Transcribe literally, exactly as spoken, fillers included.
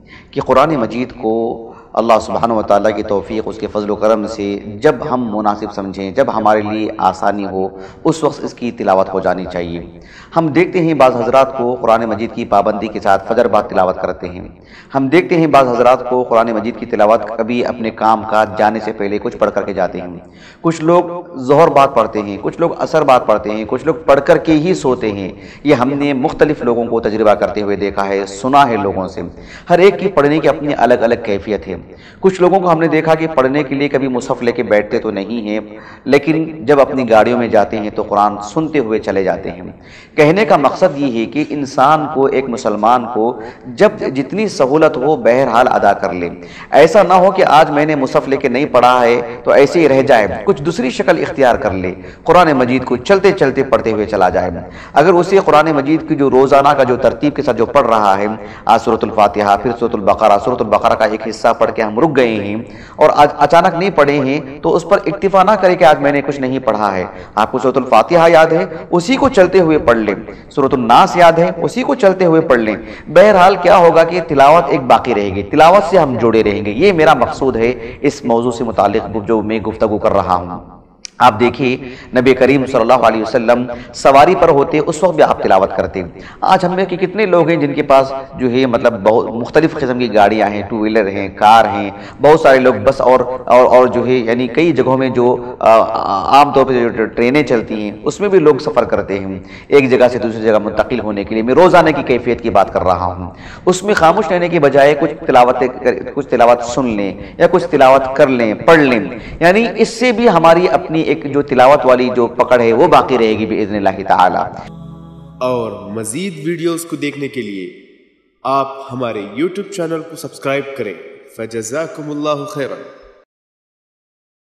کہ قرآن مجید کو اللہ سبحانہ و تعالیٰ کی توفیق، اس کے فضل و کرم سے جب ہم مناسب سمجھیں، جب ہمارے لیے آسانی ہو، اس وقت اس کی تلاوت ہو جانی چاہیے۔ ہم دیکھتے ہیں بعض حضرات کو قرآن مجید کی پابندی کے ساتھ فجر بعد تلاوت کرتے ہیں۔ ہم دیکھتے ہیں بعض حضرات کو قرآن مجید کی تلاوت کبھی اپنے کام کاج جانے سے پہلے کچھ پڑھ کر کے جاتے ہیں۔ کچھ لوگ ظہر بعد پڑھتے ہیں، کچھ لوگ عصر بعد پڑھتے ہیں، کچھ لوگ پڑھ کر کے ہی سوتے ہیں۔ یہ ہم نے مختلف لوگوں کو تجربہ کرتے ہوئے دیکھا ہے، سنا ہے لوگوں سے۔ ہر ایک کی پڑھنے کی اپنی الگ الگ کیفیت ہے۔ کچھ لوگوں کو ہم نے دیکھا کہ پڑھنے کے لیے کبھی مصحف لے کے بیٹھتے تو نہیں ہیں، لیکن جب اپنی گاڑیوں میں جاتے ہیں تو قرآن سنتے ہوئے چلے جاتے ہیں۔ کہنے کا مقصد یہ ہے کہ انسان کو، ایک مسلمان کو جب جتنی سہولت ہو بہرحال ادا کر لے۔ ایسا نہ ہو کہ آج میں نے مصحف لے کے نہیں پڑھا ہے تو ایسے ہی رہ جائے، کچھ دوسری شکل اختیار کر لے، قرآن مجید کو چلتے چلتے پڑھتے ہوئے چلا جائے۔ اگر اسے قرآن مجید کی جو روزانہ کا جو ترتیب کے ساتھ جو پڑھ رہا ہے، آج سورۃ الفاتحہ، پھر سورۃ البقرہ، سورۃ البقرہ کا ایک حصہ پڑھ کے ہم رک گئے ہیں اور آج اچانک نہیں پڑھے ہیں، تو اس پر اکتفا نہ کرے کہ آج میں نے کچھ نہیں پڑھا ہے۔ آپ کو سورۃ الفاتحہ یاد ہے، اسی کو چلتے ہوئے پڑھ لیں۔ سورۃ الناس یاد ہے، اسی کو چلتے ہوئے پڑھ لیں۔ بہرحال کیا ہوگا کہ تلاوت ایک باقی رہے گی، تلاوت سے ہم جڑے رہیں گے۔ یہ میرا مقصود ہے اس موضوع سے متعلق جو میں گفتگو کر رہا ہوں۔ آپ دیکھیے نبی کریم صلی اللہ علیہ وسلم سواری پر ہوتے اس وقت بھی آپ تلاوت کرتے۔ آج ہم میں کہ کتنے لوگ ہیں جن کے پاس جو ہے مطلب بہت مختلف قسم کی گاڑیاں ہیں، ٹو ویلر ہیں، کار ہیں، بہت سارے لوگ بس اور اور اور جو ہے یعنی کئی جگہوں میں جو عام طور پہ جو ٹرینیں چلتی ہیں اس میں بھی لوگ سفر کرتے ہیں ایک جگہ سے دوسری جگہ منتقل ہونے کے لیے۔ میں روزانہ کی کیفیت کی بات کر رہا ہوں۔ اس میں خاموش رہنے کے بجائے کچھ تلاوت کچھ تلاوت سن لیں یا کچھ تلاوت کر لیں، پڑھ لیں، یعنی اس سے بھی ہماری اپنی ایک جو تلاوت والی جو پکڑ ہے وہ باقی رہے گی باذن اللہ تعالی۔ اور مزید ویڈیوز کو دیکھنے کے لیے آپ ہمارے یوٹیوب چینل کو سبسکرائب کریں۔ فجزاکم اللہ خیرا۔